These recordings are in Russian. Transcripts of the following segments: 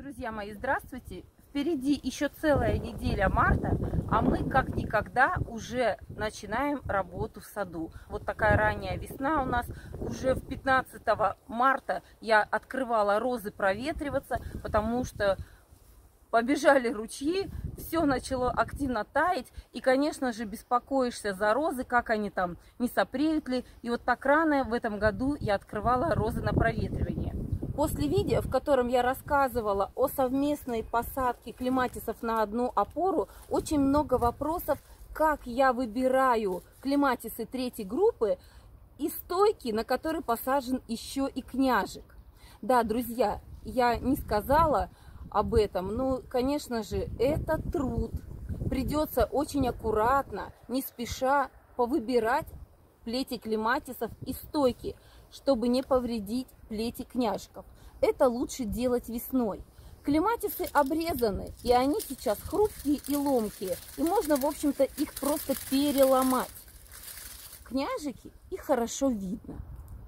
Друзья мои, здравствуйте! Впереди еще целая неделя марта, а мы как никогда уже начинаем работу в саду. Вот такая ранняя весна у нас. Уже в 15 марта я открывала розы проветриваться, потому что побежали ручьи, все начало активно таять. И, конечно же, беспокоишься за розы, как они там, не сопреют ли. И вот так рано в этом году я открывала розы на проветривание. После видео, в котором я рассказывала о совместной посадке клематисов на одну опору, очень много вопросов, как я выбираю клематисы третьей группы и стойки, на которые посажен еще и княжик. Да, друзья, я не сказала об этом, но, конечно же, это труд. Придется очень аккуратно, не спеша повыбирать плети клематисов и стойки, чтобы не повредить плети княжиков. Это лучше делать весной. Клематисы обрезаны, и они сейчас хрупкие и ломкие, и можно, в общем-то, их просто переломать. Княжики, их хорошо видно.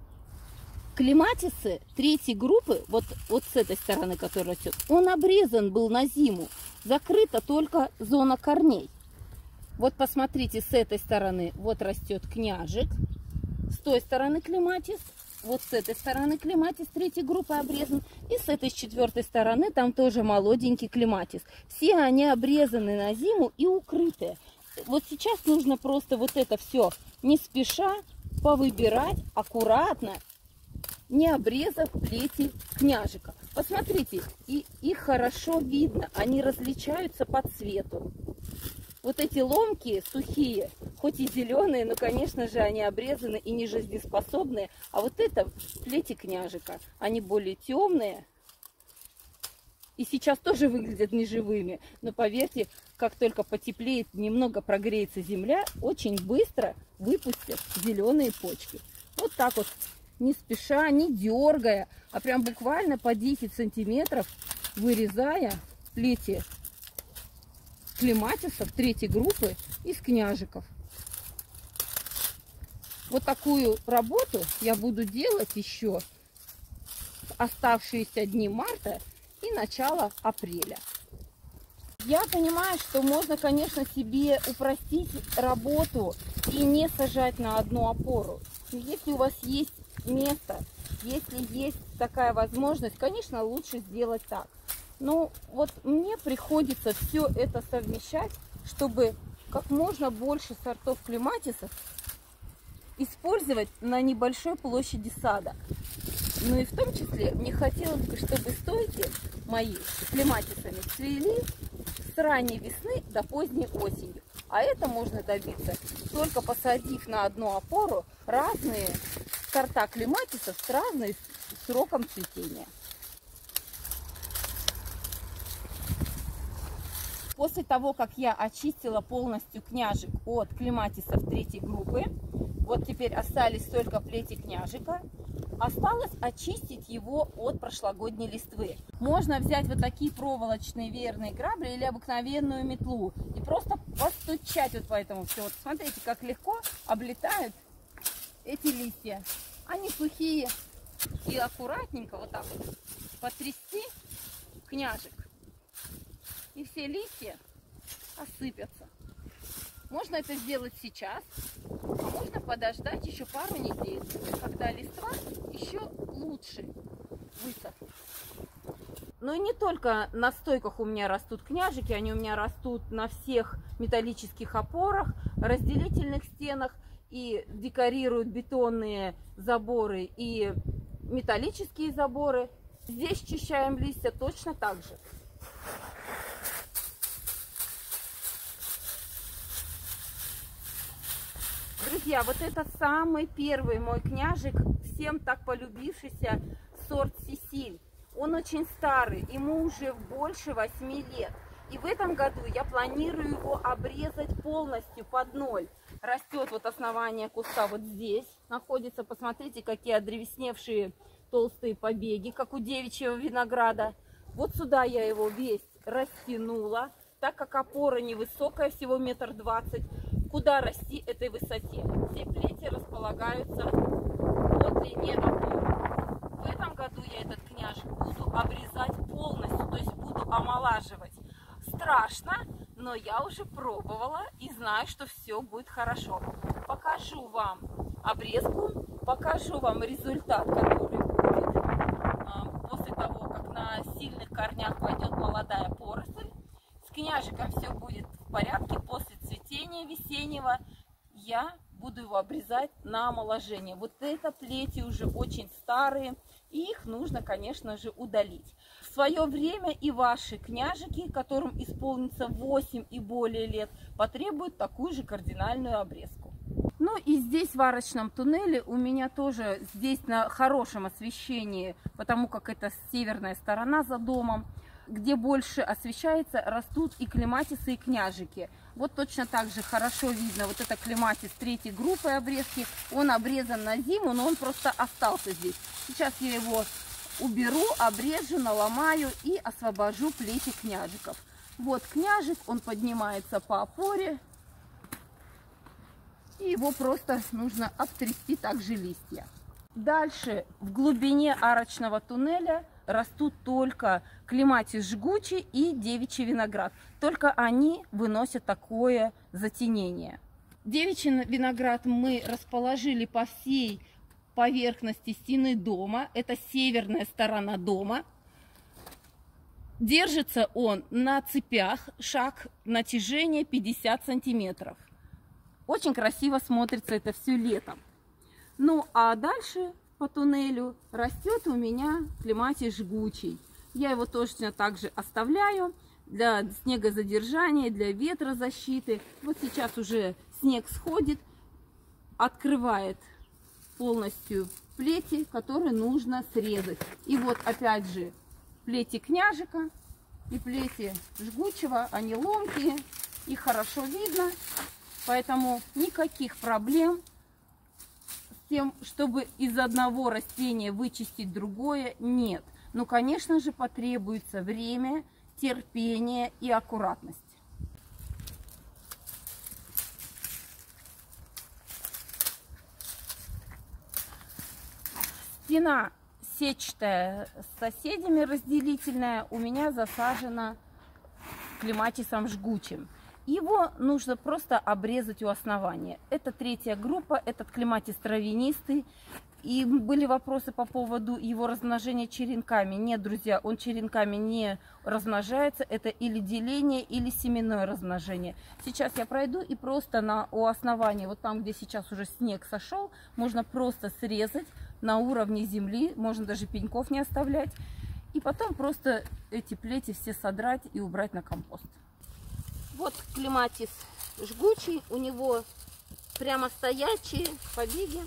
Клематисы третьей группы, вот с этой стороны, которая растет, он обрезан был на зиму, закрыта только зона корней. Вот посмотрите, с этой стороны вот растет княжик, с той стороны клематис, вот с этой стороны клематис третьей группы обрезан, и с этой, с четвертой стороны, там тоже молоденький клематис. Все они обрезаны на зиму и укрытые. Вот сейчас нужно просто вот это все не спеша повыбирать аккуратно, не обрезав плети княжика. Посмотрите, и их хорошо видно, они различаются по цвету. Вот эти ломкие, сухие, хоть и зеленые, но, конечно же, они обрезаны и не жизнеспособные. А вот это плети княжика, они более темные. И сейчас тоже выглядят неживыми. Но поверьте, как только потеплеет, немного прогреется земля, очень быстро выпустят зеленые почки. Вот так вот, не спеша, не дергая, а прям буквально по 10 сантиметров, вырезая плети клематисов третьей группы из княжиков. Вот такую работу я буду делать еще оставшиеся дни марта и начало апреля. Я понимаю, что можно, конечно, себе упростить работу и не сажать на одну опору. Но если у вас есть место, если есть такая возможность, конечно, лучше сделать так. Но вот мне приходится все это совмещать, чтобы как можно больше сортов клематисов использовать на небольшой площади сада. Ну и в том числе мне хотелось бы, чтобы стойки мои с клематисами цвели с ранней весны до поздней осени. А это можно добиться, только посадив на одну опору разные сорта клематисов с разным сроком цветения. После того, как я очистила полностью княжик от клематисов третьей группы, вот теперь остались только плети княжика, осталось очистить его от прошлогодней листвы. Можно взять вот такие проволочные веерные грабли или обыкновенную метлу и просто постучать вот по этому все. Вот смотрите, как легко облетают эти листья. Они сухие, и аккуратненько вот так вот потрясти княжик. И все листья осыпятся. Можно это сделать сейчас, а можно подождать еще пару недель, когда листва еще лучше высохнет. Но и не только на стойках у меня растут княжики, они у меня растут на всех металлических опорах, разделительных стенах, и декорируют бетонные заборы и металлические заборы. Здесь чищаем листья точно так же. Друзья, вот это самый первый мой княжик, всем так полюбившийся сорт Сесиль. Он очень старый, ему уже больше 8 лет. И в этом году я планирую его обрезать полностью под ноль. Растет вот основание куста вот здесь, находится, посмотрите, какие одревесневшие толстые побеги, как у девичьего винограда. Вот сюда я его весь растянула, так как опора невысокая, всего 1,20 м. Куда расти этой высоте? Все плети располагаются по длине опоры. В этом году я этот княжик буду обрезать полностью, то есть омолаживать. Страшно, но я уже пробовала и знаю, что все будет хорошо. Покажу вам обрезку, покажу вам результат, который будет после того, как на сильных корнях пойдет молодая поросль. С княжиком все будет в порядке. После цветения весеннего я буду его обрезать на омоложение. Вот это плети уже очень старые, и их нужно, конечно же, удалить. В свое время и ваши княжики, которым исполнится 8 и более лет, потребуют такую же кардинальную обрезку. Ну и здесь в арочном туннеле у меня тоже здесь на хорошем освещении, потому как это северная сторона за домом, где больше освещается, растут и клематисы, и княжики. Вот точно так же хорошо видно, вот это клематис третьей группы обрезки. Он обрезан на зиму, но он просто остался здесь. Сейчас я его уберу, обрежу, наломаю и освобожу плети княжиков. Вот княжик, он поднимается по опоре. И его просто нужно обтрясти также листья. Дальше в глубине арочного туннеля растут только клематис жгучий и девичий виноград. Только они выносят такое затенение. Девичий виноград мы расположили по всей поверхности стены дома. Это северная сторона дома. Держится он на цепях, шаг натяжения 50 сантиметров. Очень красиво смотрится это все летом. Ну а дальше по туннелю растет у меня клематис жгучий. Я его точно так же оставляю для снегозадержания, для ветрозащиты. Вот сейчас уже снег сходит, открывает полностью плети, которые нужно срезать. И вот опять же плети княжика и плети жгучего, они ломкие, их хорошо видно. Поэтому никаких проблем с тем, чтобы из одного растения вычистить другое, нет. Но, конечно же, потребуется время, терпение и аккуратность. Стена сетчатая с соседями разделительная у меня засажена клематисом жгучим. Его нужно просто обрезать у основания. Это третья группа, этот клематис травянистый. И были вопросы по поводу его размножения черенками. Нет, друзья, он черенками не размножается. Это или деление, или семенное размножение. Сейчас я пройду и просто у основании, вот там, где сейчас уже снег сошел, можно просто срезать на уровне земли. Можно даже пеньков не оставлять. И потом просто эти плети все содрать и убрать на компост. Вот клематис жгучий, у него прямо стоячие побеги.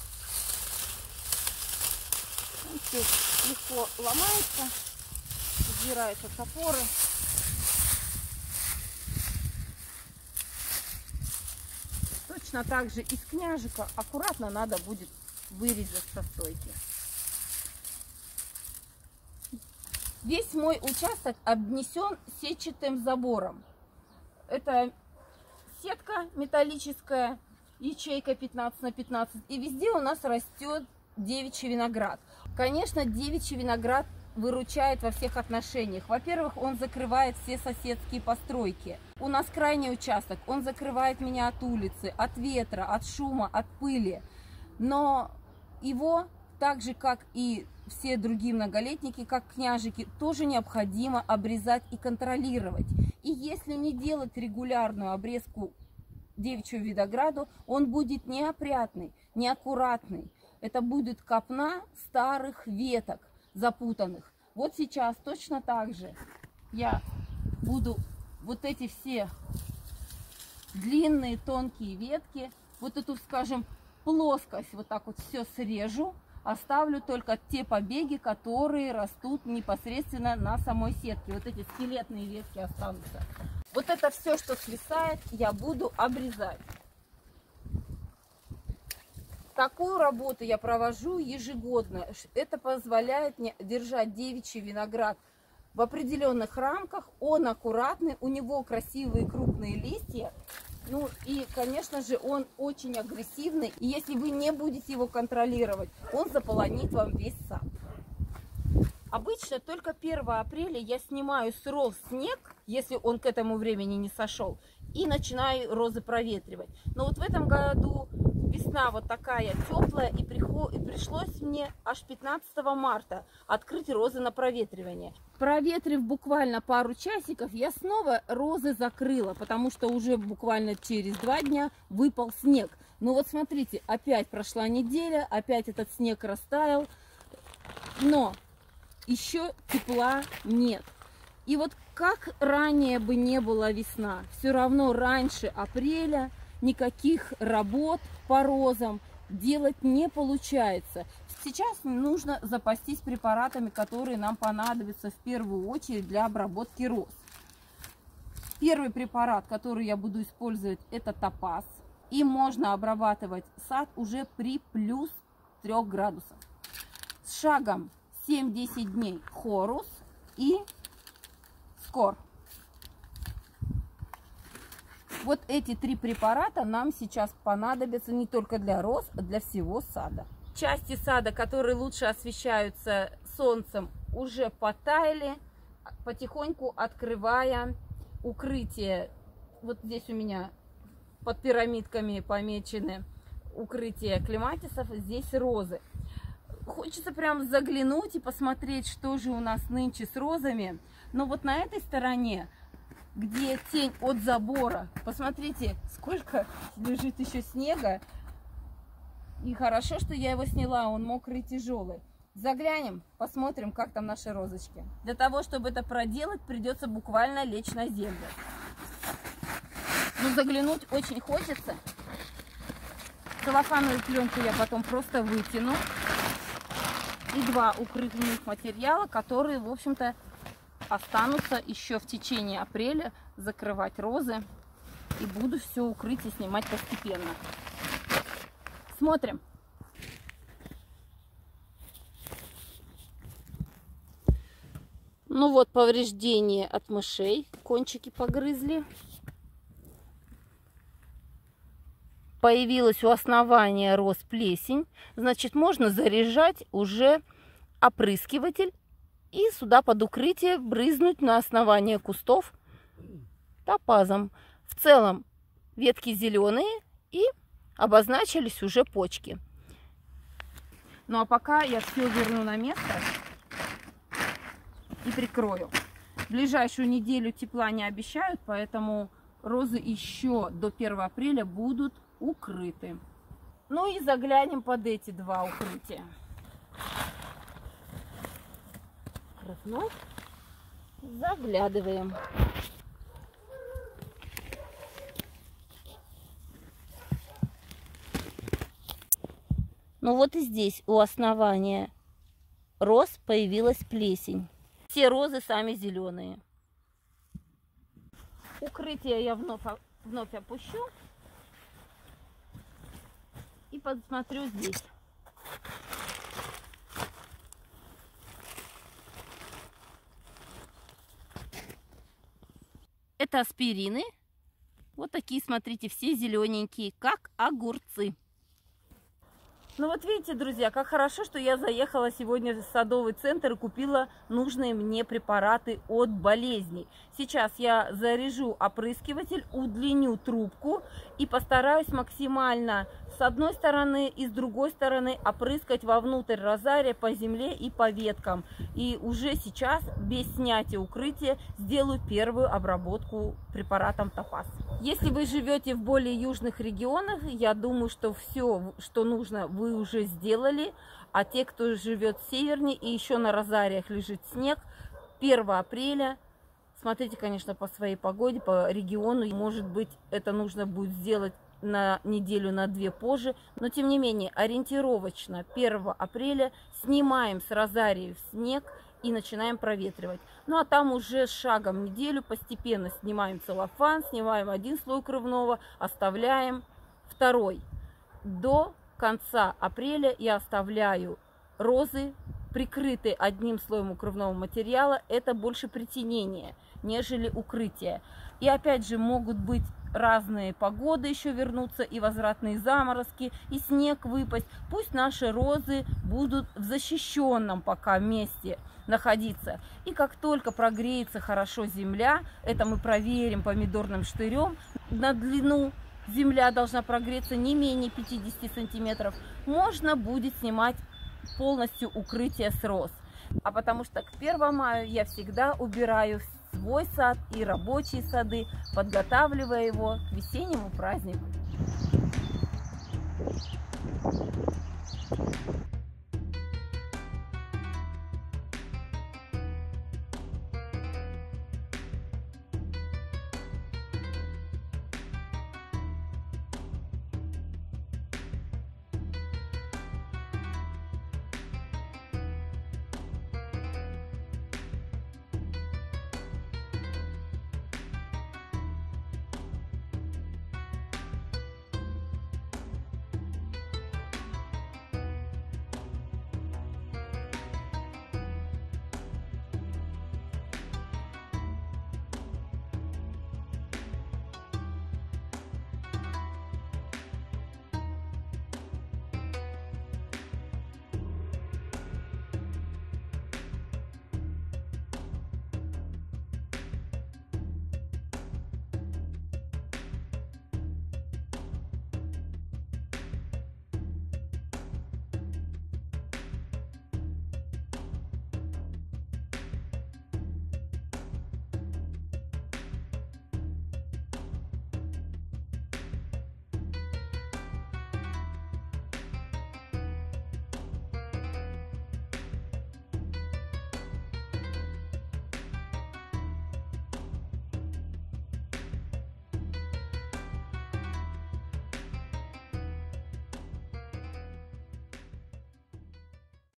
Он все легко ломается, сдирается с опоры. Точно так же из княжика аккуратно надо будет вырезать со стойки. Весь мой участок обнесен сетчатым забором. Это сетка металлическая, ячейка 15 на 15. И везде у нас растет девичий виноград. Конечно, девичий виноград выручает во всех отношениях. Во-первых, он закрывает все соседские постройки. У нас крайний участок, он закрывает меня от улицы, от ветра, от шума, от пыли. Но его, так же как и все другие многолетники, как княжики, тоже необходимо обрезать и контролировать. И если не делать регулярную обрезку девичьему винограду, он будет неопрятный, неаккуратный. Это будет копна старых веток запутанных. Вот сейчас точно так же я буду вот эти все длинные тонкие ветки, вот эту, скажем, плоскость вот так вот все срежу. Оставлю только те побеги, которые растут непосредственно на самой сетке. Вот эти скелетные ветки останутся. Вот это все, что свисает, я буду обрезать. Такую работу я провожу ежегодно. Это позволяет мне держать девичий виноград в определенных рамках. Он аккуратный, у него красивые крупные листья. Ну и, конечно же, он очень агрессивный. И если вы не будете его контролировать, он заполонит вам весь сад. Обычно только 1 апреля я снимаю с роз снег, если он к этому времени не сошел, и начинаю розы проветривать. Но вот в этом году весна вот такая теплая, и пришлось мне аж 15 марта открыть розы на проветривание. Проветрив буквально пару часиков, я снова розы закрыла, потому что уже буквально через 2 дня выпал снег. Ну вот смотрите, опять прошла неделя, опять этот снег растаял, но еще тепла нет. И вот как ранее бы не была весна, все равно раньше апреля никаких работ по розам делать не получается. Сейчас нужно запастись препаратами, которые нам понадобятся в первую очередь для обработки роз. Первый препарат, который я буду использовать, это топаз. И можно обрабатывать сад уже при плюс 3 градусах. С шагом 7-10 дней хорус и скор. Вот эти 3 препарата нам сейчас понадобятся не только для роз, а для всего сада. Части сада, которые лучше освещаются солнцем, уже потаяли, потихоньку открывая укрытие. Вот здесь у меня под пирамидками помечены укрытия клематисов, здесь розы. Хочется прям заглянуть и посмотреть, что же у нас нынче с розами. Но вот на этой стороне, где тень от забора, посмотрите, сколько лежит еще снега. И хорошо, что я его сняла, он мокрый, тяжелый. Заглянем, посмотрим, как там наши розочки. Для того, чтобы это проделать, придется буквально лечь на землю. Но заглянуть очень хочется. Целлофановую пленку я потом просто вытяну. И 2 укрытных материала, которые, в общем-то, останутся еще в течение апреля закрывать розы. И буду все укрытие снимать постепенно. Смотрим. Ну вот повреждение от мышей. Кончики погрызли. Появилась у основания роз плесень. Значит, можно заряжать уже опрыскиватель и сюда под укрытие брызнуть на основание кустов топазом. В целом ветки зеленые и обозначились уже почки. Ну а пока я все верну на место и прикрою. В ближайшую неделю тепла не обещают, поэтому розы еще до 1 апреля будут укрыты. Ну и заглянем под эти 2 укрытия. Вновь заглядываем. Ну вот и здесь у основания роз появилась плесень. Все розы сами зеленые. Укрытие я вновь опущу и посмотрю здесь. Это аспирины. Вот такие, смотрите, все зелененькие, как огурцы. Ну вот видите, друзья, как хорошо, что я заехала сегодня в садовый центр и купила нужные мне препараты от болезней. Сейчас я заряжу опрыскиватель, удлиню трубку и постараюсь максимально с одной стороны и с другой стороны опрыскать вовнутрь розария по земле и по веткам. И уже сейчас, без снятия укрытия, сделаю первую обработку препаратом топаз. Если вы живете в более южных регионах, я думаю, что все, что нужно, вы уже сделали. А те, кто живет севернее и еще на розариях лежит снег, 1 апреля, смотрите, конечно, по своей погоде, по региону, может быть, это нужно будет сделать на неделю, на 2 позже, но тем не менее, ориентировочно 1 апреля снимаем с розариев снег и начинаем проветривать. Ну а там уже с шагом неделю постепенно снимаем целлофан, снимаем 1 слой укрывного, оставляем 2. До конца апреля я оставляю розы прикрыты одним слоем укрывного материала, это больше притенение, нежели укрытие. И опять же могут быть разные погоды еще вернуться, и возвратные заморозки, и снег выпасть. Пусть наши розы будут в защищенном пока месте находиться. И как только прогреется хорошо земля, это мы проверим помидорным штырем, на длину земля должна прогреться не менее 50 сантиметров, можно будет снимать полностью укрытие с роз. А потому что к 1 мая я всегда убираю свой сад и рабочие сады, подготавливая его к весеннему празднику.